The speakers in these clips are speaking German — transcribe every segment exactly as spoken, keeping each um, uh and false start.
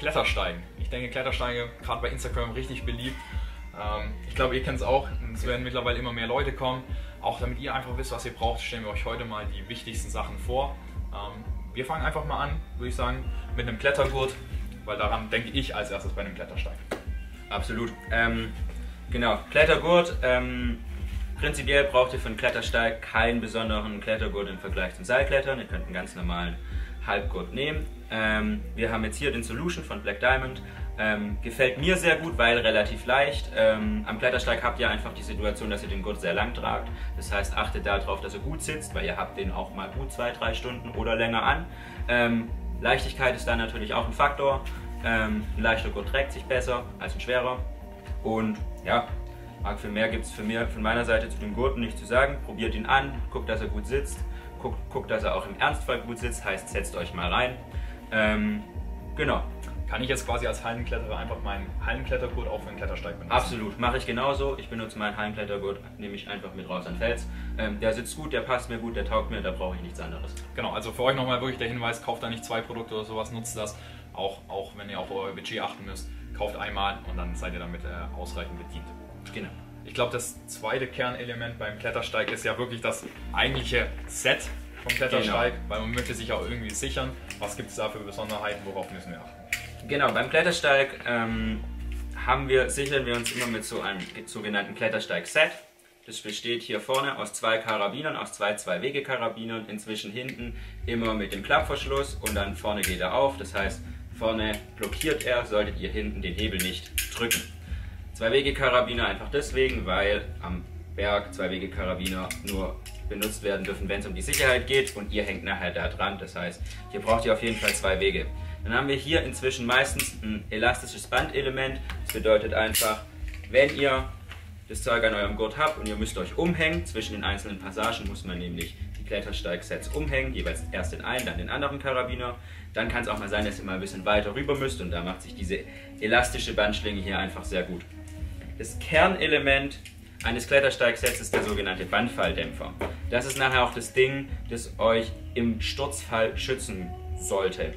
Klettersteigen. Ich denke, Klettersteige, gerade bei Instagram, richtig beliebt. Ähm, ich glaube, ihr kennt es auch. Es werden mittlerweile immer mehr Leute kommen. Auch damit ihr einfach wisst, was ihr braucht, stellen wir euch heute mal die wichtigsten Sachen vor. Ähm, wir fangen einfach mal an, würde ich sagen, mit einem Klettergurt, weil daran denke ich als erstes bei einem Klettersteig. Absolut. Ähm, genau, Klettergurt. Ähm, prinzipiell braucht ihr für einen Klettersteig keinen besonderen Klettergurt im Vergleich zum Seilklettern. Ihr könnt einen ganz normalen Halbgurt nehmen. Ähm, wir haben jetzt hier den Solution von Black Diamond. Ähm, gefällt mir sehr gut, weil relativ leicht. Ähm, am Klettersteig habt ihr einfach die Situation, dass ihr den Gurt sehr lang tragt. Das heißt, achtet darauf, dass er gut sitzt, weil ihr habt den auch mal gut zwei, drei Stunden oder länger an. Ähm, Leichtigkeit ist da natürlich auch ein Faktor. Ähm, ein leichter Gurt trägt sich besser als ein schwerer. Und ja, für mehr gibt es für mir von meiner Seite zu dem Gurten nicht zu sagen. Probiert ihn an, guckt, dass er gut sitzt. Guckt, guckt dass er auch im Ernstfall gut sitzt, heißt, setzt euch mal rein. Ähm, genau. Kann ich jetzt quasi als Hallenkletterer einfach meinen Hallenklettergurt auch für den Klettersteig benutzen? Absolut, mache ich genauso. Ich benutze meinen Hallenklettergurt, nehme ich einfach mit raus an Fels. Ähm, der sitzt gut, der passt mir gut, der taugt mir, da brauche ich nichts anderes. Genau, also für euch nochmal wirklich der Hinweis, kauft da nicht zwei Produkte oder sowas, nutzt das. Auch, auch wenn ihr auf euer Budget achten müsst, kauft einmal und dann seid ihr damit äh, ausreichend bedient. Genau. Ich glaube, das zweite Kernelement beim Klettersteig ist ja wirklich das eigentliche Set vom Klettersteig, genau. Weil man möchte sich auch irgendwie sichern. Was gibt es da für Besonderheiten, worauf müssen wir achten? Genau, beim Klettersteig ähm, haben wir, sichern wir uns immer mit so einem sogenannten Klettersteig-Set. Das besteht hier vorne aus zwei Karabinern, aus zwei Zwei-Wege-Karabinern, inzwischen hinten immer mit dem Klappverschluss und dann vorne geht er auf. Das heißt, vorne blockiert er, solltet ihr hinten den Hebel nicht drücken. Zwei-Wege-Karabiner einfach deswegen, weil am Berg Zwei-Wege-Karabiner nur benutzt werden dürfen, wenn es um die Sicherheit geht und ihr hängt nachher da dran. Das heißt, hier braucht ihr auf jeden Fall zwei Wege. Dann haben wir hier inzwischen meistens ein elastisches Bandelement. Das bedeutet einfach, wenn ihr das Zeug an eurem Gurt habt und ihr müsst euch umhängen, zwischen den einzelnen Passagen muss man nämlich die Klettersteigsets umhängen, jeweils erst den einen, dann den anderen Karabiner. Dann kann es auch mal sein, dass ihr mal ein bisschen weiter rüber müsst und da macht sich diese elastische Bandschlinge hier einfach sehr gut. Das Kernelement eines Klettersteigsets ist der sogenannte Bandfalldämpfer. Das ist nachher auch das Ding, das euch im Sturzfall schützen sollte.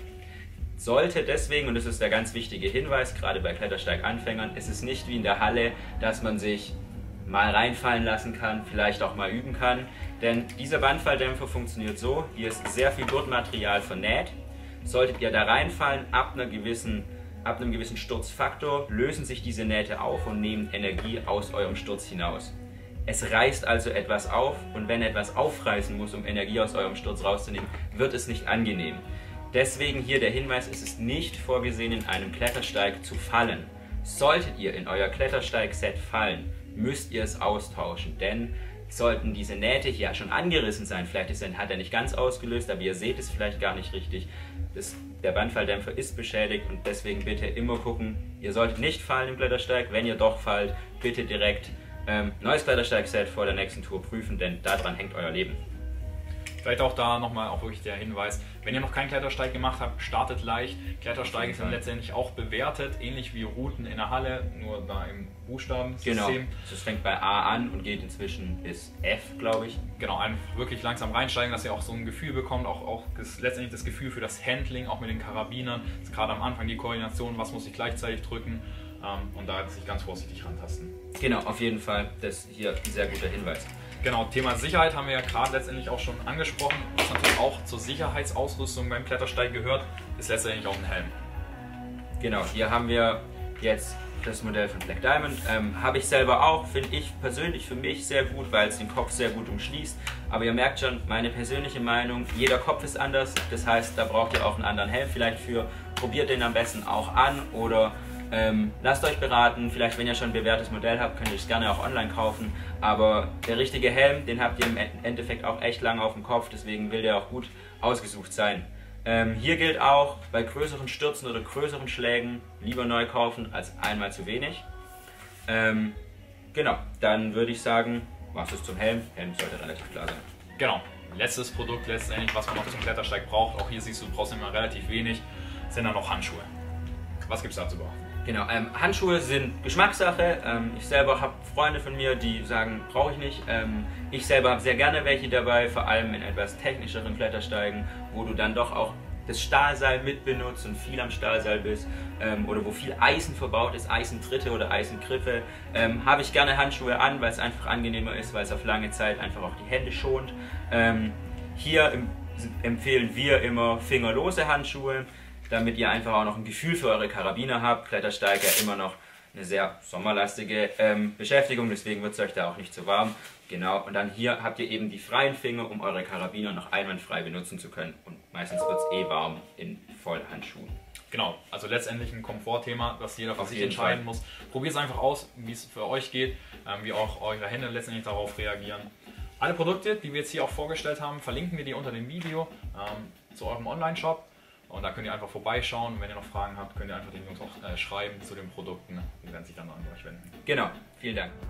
Sollte deswegen, und das ist der ganz wichtige Hinweis, gerade bei Klettersteiganfängern, ist es nicht wie in der Halle, dass man sich mal reinfallen lassen kann, vielleicht auch mal üben kann. Denn dieser Bandfalldämpfer funktioniert so, hier ist sehr viel Gurtmaterial vernäht. Solltet ihr da reinfallen, ab, einer gewissen, ab einem gewissen Sturzfaktor lösen sich diese Nähte auf und nehmen Energie aus eurem Sturz hinaus. Es reißt also etwas auf und wenn etwas aufreißen muss, um Energie aus eurem Sturz rauszunehmen, wird es nicht angenehm. Deswegen hier der Hinweis, es ist nicht vorgesehen, in einem Klettersteig zu fallen. Solltet ihr in euer Klettersteig-Set fallen, müsst ihr es austauschen, denn sollten diese Nähte hier schon angerissen sein, vielleicht ist, hat er nicht ganz ausgelöst, aber ihr seht es vielleicht gar nicht richtig, das, der Bandfalldämpfer ist beschädigt und deswegen bitte immer gucken, ihr solltet nicht fallen im Klettersteig, wenn ihr doch fallt, bitte direkt ähm, neues Klettersteig-Set vor der nächsten Tour prüfen, denn daran hängt euer Leben. Vielleicht auch da nochmal auch wirklich der Hinweis, wenn ihr noch keinen Klettersteig gemacht habt, startet leicht. Klettersteige sind letztendlich auch bewertet, ähnlich wie Routen in der Halle, nur da im Buchstabensystem. Genau, das fängt bei A an und geht inzwischen bis F, glaube ich. Genau, einfach wirklich langsam reinsteigen, dass ihr auch so ein Gefühl bekommt, auch, auch das, letztendlich das Gefühl für das Handling, auch mit den Karabinern. Das ist gerade am Anfang die Koordination, was muss ich gleichzeitig drücken ähm, und da sich ganz vorsichtig rantasten. Genau, auf jeden Fall, das ist hier ein sehr guter Hinweis. Genau, Thema Sicherheit haben wir ja gerade letztendlich auch schon angesprochen. Was natürlich auch zur Sicherheitsausrüstung beim Klettersteig gehört, ist letztendlich auch ein Helm. Genau, hier haben wir jetzt das Modell von Black Diamond. Ähm, Habe ich selber auch, finde ich persönlich für mich sehr gut, weil es den Kopf sehr gut umschließt. Aber ihr merkt schon, meine persönliche Meinung, jeder Kopf ist anders. Das heißt, da braucht ihr auch einen anderen Helm vielleicht für. Probiert den am besten auch an oder Ähm, lasst euch beraten, vielleicht wenn ihr schon ein bewährtes Modell habt, könnt ihr es gerne auch online kaufen, aber der richtige Helm, den habt ihr im Endeffekt auch echt lange auf dem Kopf, deswegen will der auch gut ausgesucht sein. Ähm, hier gilt auch, bei größeren Stürzen oder größeren Schlägen lieber neu kaufen als einmal zu wenig. Ähm, genau, dann würde ich sagen, was ist zum Helm? Helm sollte relativ klar sein. Genau, letztes Produkt letztendlich, was man noch zum Klettersteig braucht, auch hier siehst du, du brauchst immer relativ wenig, sind dann noch Handschuhe. Was gibt es da zu beachten? Genau, ähm, Handschuhe sind Geschmackssache. Ähm, ich selber habe Freunde von mir, die sagen, brauche ich nicht. Ähm, ich selber habe sehr gerne welche dabei, vor allem in etwas technischeren Klettersteigen, wo du dann doch auch das Stahlseil mitbenutzt und viel am Stahlseil bist ähm, oder wo viel Eisen verbaut ist, Eisentritte oder Eisengriffe, ähm, habe ich gerne Handschuhe an, weil es einfach angenehmer ist, weil es auf lange Zeit einfach auch die Hände schont. Ähm, hier im, empfehlen wir immer fingerlose Handschuhe, damit ihr einfach auch noch ein Gefühl für eure Karabiner habt. Klettersteig ja immer noch eine sehr sommerlastige ähm, Beschäftigung, deswegen wird es euch da auch nicht so warm. Genau, und dann hier habt ihr eben die freien Finger, um eure Karabiner noch einwandfrei benutzen zu können. Und meistens wird es eh warm in Vollhandschuhen. Genau, also letztendlich ein Komfortthema, das jeder für Auf sich jeden entscheiden Fall. muss. Probiert es einfach aus, wie es für euch geht, ähm, wie auch eure Hände letztendlich darauf reagieren. Alle Produkte, die wir jetzt hier auch vorgestellt haben, verlinken wir dir unter dem Video ähm, zu eurem Online-Shop. Und da könnt ihr einfach vorbeischauen. Und wenn ihr noch Fragen habt, könnt ihr einfach den Jungs auch äh, schreiben zu den Produkten. Die werden sich dann an euch wenden. Genau, vielen Dank.